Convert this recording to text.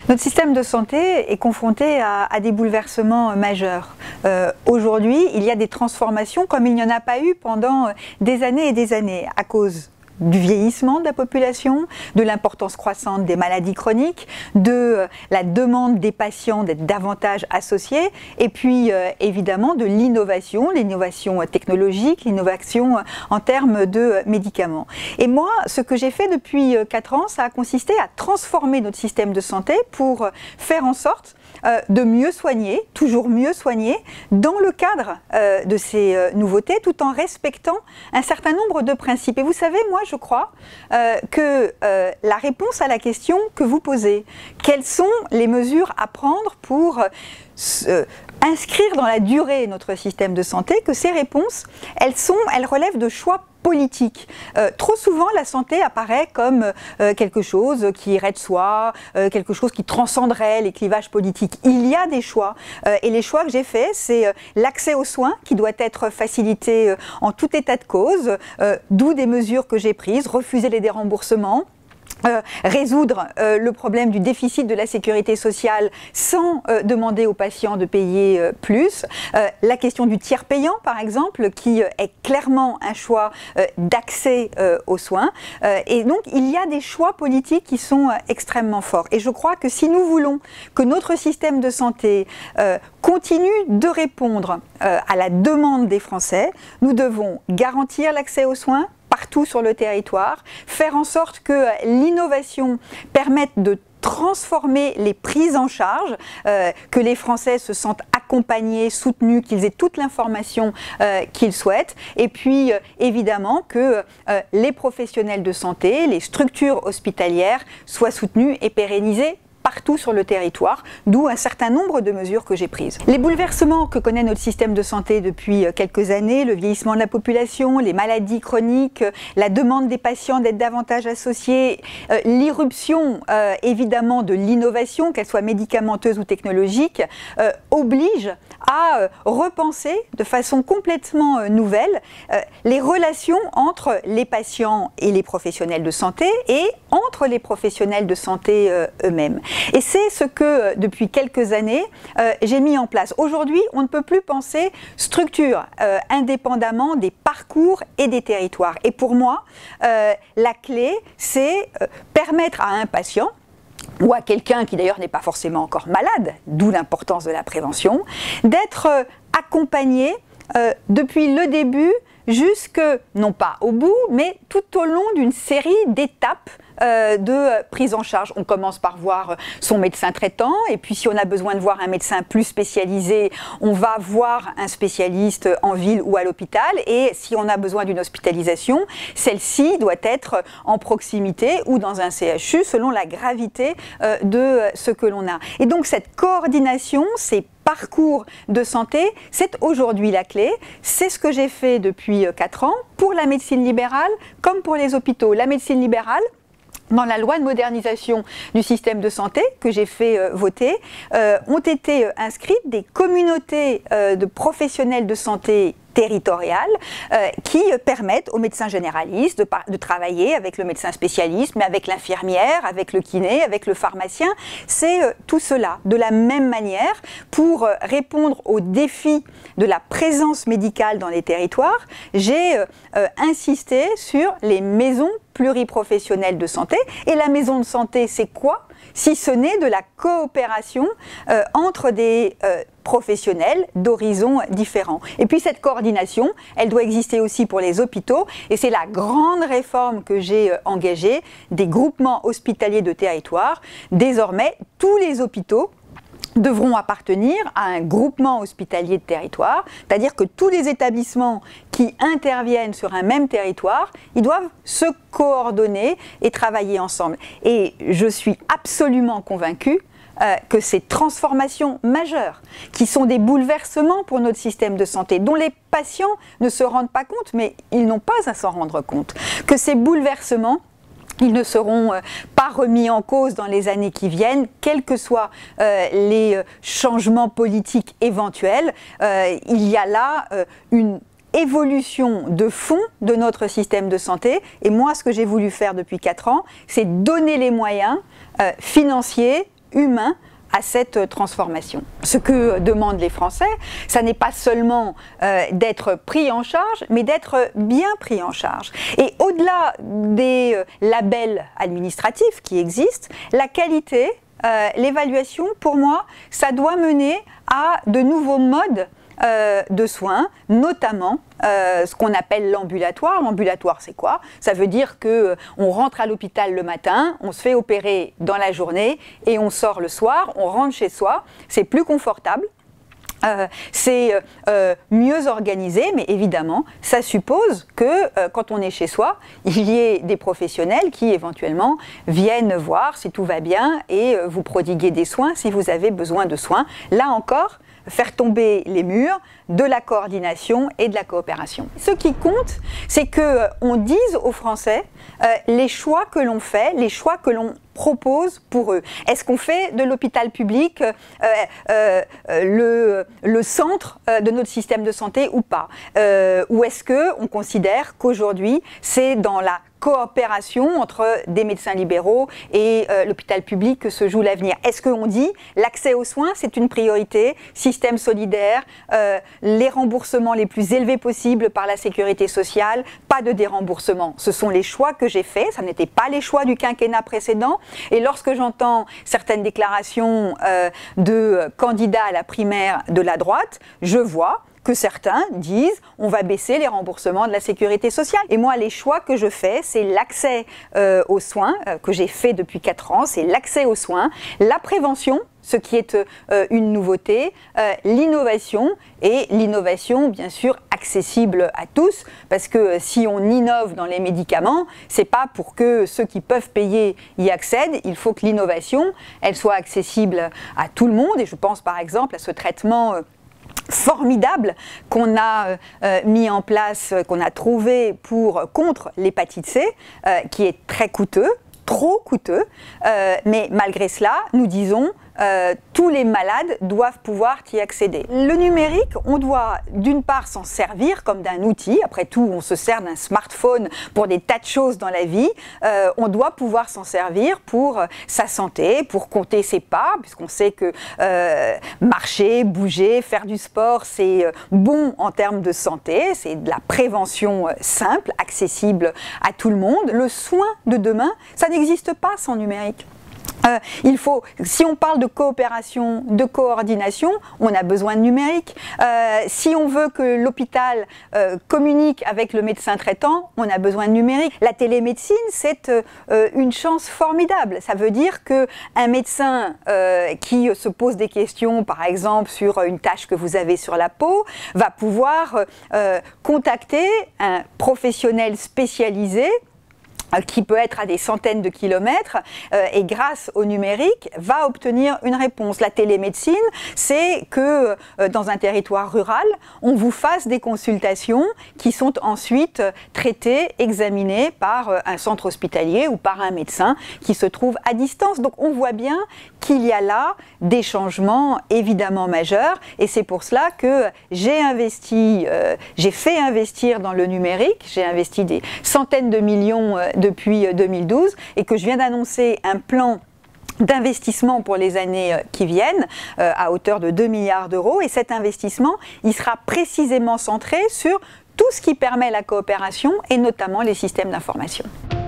Notre système de santé est confronté à des bouleversements majeurs. Aujourd'hui, il y a des transformations comme il n'y en a pas eu pendant des années à cause du vieillissement de la population, de l'importance croissante des maladies chroniques, de la demande des patients d'être davantage associés, et puis évidemment de l'innovation technologique, l'innovation en termes de médicaments. Et moi, ce que j'ai fait depuis 4 ans, ça a consisté à transformer notre système de santé pour faire en sorte de mieux soigner, toujours mieux soigner, dans le cadre de ces nouveautés, tout en respectant un certain nombre de principes. Et vous savez, moi, je crois que la réponse à la question que vous posez, quelles sont les mesures à prendre pour inscrire dans la durée notre système de santé, que ces réponses, elles relèvent de choix politique. Trop souvent, la santé apparaît comme quelque chose qui irait de soi, quelque chose qui transcenderait les clivages politiques. Il y a des choix, et les choix que j'ai faits, c'est l'accès aux soins qui doit être facilité en tout état de cause, d'où des mesures que j'ai prises, refuser les déremboursements, résoudre le problème du déficit de la sécurité sociale sans demander aux patients de payer plus, la question du tiers payant par exemple qui est clairement un choix d'accès aux soins, et donc il y a des choix politiques qui sont extrêmement forts, et je crois que si nous voulons que notre système de santé continue de répondre à la demande des Français, nous devons garantir l'accès aux soins partout sur le territoire, faire en sorte que l'innovation permette de transformer les prises en charge, que les Français se sentent accompagnés, soutenus, qu'ils aient toute l'information qu'ils souhaitent, et puis évidemment que les professionnels de santé, les structures hospitalières soient soutenus et pérennisés partout sur le territoire, d'où un certain nombre de mesures que j'ai prises. Les bouleversements que connaît notre système de santé depuis quelques années, le vieillissement de la population, les maladies chroniques, la demande des patients d'être davantage associés, l'irruption évidemment de l'innovation, qu'elle soit médicamenteuse ou technologique, oblige à repenser de façon complètement nouvelle les relations entre les patients et les professionnels de santé et entre les professionnels de santé eux-mêmes. Et c'est ce que, depuis quelques années, j'ai mis en place. Aujourd'hui, on ne peut plus penser structure indépendamment des parcours et des territoires. Et pour moi, la clé, c'est permettre à un patient, ou à quelqu'un qui d'ailleurs n'est pas forcément encore malade, d'où l'importance de la prévention, d'être accompagné depuis le début jusque, non pas au bout, mais tout au long d'une série d'étapes de prise en charge. On commence par voir son médecin traitant, et puis si on a besoin de voir un médecin plus spécialisé, on va voir un spécialiste en ville ou à l'hôpital, et si on a besoin d'une hospitalisation, celle-ci doit être en proximité ou dans un CHU selon la gravité de ce que l'on a. Et donc cette coordination, ces parcours de santé, c'est aujourd'hui la clé. C'est ce que j'ai fait depuis 4 ans pour la médecine libérale comme pour les hôpitaux. La médecine libérale, dans la loi de modernisation du système de santé que j'ai fait voter, ont été inscrites des communautés de professionnels de santé territoriales qui permettent aux médecins généralistes de travailler avec le médecin spécialiste, mais avec l'infirmière, avec le kiné, avec le pharmacien. C'est tout cela, de la même manière, pour répondre aux défis de la présence médicale dans les territoires. J'ai insisté sur les maisons pluriprofessionnelles de santé. Et la maison de santé, c'est quoi? Si ce n'est de la coopération entre des professionnels d'horizons différents. Et puis cette coordination, elle doit exister aussi pour les hôpitaux, et c'est la grande réforme que j'ai engagée, des groupements hospitaliers de territoire. Désormais, tous les hôpitaux devront appartenir à un groupement hospitalier de territoire, c'est-à-dire que tous les établissements qui interviennent sur un même territoire, ils doivent se coordonner et travailler ensemble. Et je suis absolument convaincue que ces transformations majeures, qui sont des bouleversements pour notre système de santé, dont les patients ne se rendent pas compte, mais ils n'ont pas à s'en rendre compte, que ces bouleversements, ils ne seront pas remis en cause dans les années qui viennent, quels que soient les changements politiques éventuels. Il y a là une évolution de fond de notre système de santé. Et moi, ce que j'ai voulu faire depuis 4 ans, c'est donner les moyens financiers, humain à cette transformation. Ce que demandent les Français, ça n'est pas seulement d'être pris en charge, mais d'être bien pris en charge. Et au-delà des labels administratifs qui existent, la qualité, l'évaluation, pour moi, ça doit mener à de nouveaux modes de soins, notamment ce qu'on appelle l'ambulatoire. L'ambulatoire, c'est quoi? Ça veut dire qu'on rentre à l'hôpital le matin, on se fait opérer dans la journée et on sort le soir, on rentre chez soi, c'est plus confortable. C'est mieux organisé, mais évidemment, ça suppose que quand on est chez soi, il y ait des professionnels qui éventuellement viennent voir si tout va bien et vous prodiguer des soins si vous avez besoin de soins. Là encore, faire tomber les murs de la coordination et de la coopération. Ce qui compte, c'est qu'on dise aux Français les choix que l'on fait, les choix que l'on propose pour eux. Est-ce qu'on fait de l'hôpital public le centre de notre système de santé ou pas? Ou est-ce qu'on considère qu'aujourd'hui, c'est dans la coopération entre des médecins libéraux et l'hôpital public que se joue l'avenir? Est-ce qu'on dit l'accès aux soins, c'est une priorité, système solidaire, les remboursements les plus élevés possibles par la sécurité sociale, pas de déremboursement? Ce sont les choix que j'ai faits, ça n'était pas les choix du quinquennat précédent. Et lorsque j'entends certaines déclarations de candidats à la primaire de la droite, je vois que certains disent on va baisser les remboursements de la sécurité sociale. Et moi, les choix que je fais, c'est l'accès aux soins, que j'ai fait depuis 4 ans, c'est l'accès aux soins, la prévention, ce qui est une nouveauté, l'innovation, et l'innovation, bien sûr, accessible à tous, parce que si on innove dans les médicaments, c'est pas pour que ceux qui peuvent payer y accèdent, il faut que l'innovation, elle soit accessible à tout le monde, et je pense par exemple à ce traitement formidable qu'on a mis en place, qu'on a trouvé contre l'hépatite C, qui est très coûteux, trop coûteux, mais malgré cela, nous disons tous les malades doivent pouvoir y accéder. Le numérique, on doit d'une part s'en servir comme d'un outil. Après tout, on se sert d'un smartphone pour des tas de choses dans la vie. On doit pouvoir s'en servir pour sa santé, pour compter ses pas, puisqu'on sait que marcher, bouger, faire du sport, c'est bon en termes de santé. C'est de la prévention simple, accessible à tout le monde. Le soin de demain, ça n'existe pas sans numérique. Si on parle de coopération, de coordination, on a besoin de numérique. Si on veut que l'hôpital communique avec le médecin traitant, on a besoin de numérique. La télémédecine, c'est une chance formidable. Ça veut dire qu'un médecin qui se pose des questions, par exemple, sur une tache que vous avez sur la peau, va pouvoir contacter un professionnel spécialisé qui peut être à des centaines de kilomètres et grâce au numérique va obtenir une réponse. La télémédecine, c'est que dans un territoire rural, on vous fasse des consultations qui sont ensuite traitées, examinées par un centre hospitalier ou par un médecin qui se trouve à distance. Donc on voit bien qu'il y a là des changements évidemment majeurs et c'est pour cela que j'ai fait investir dans le numérique, j'ai investi des centaines de millions depuis 2012 et que je viens d'annoncer un plan d'investissement pour les années qui viennent à hauteur de 2 milliards d'euros et cet investissement, il sera précisément centré sur tout ce qui permet la coopération et notamment les systèmes d'information.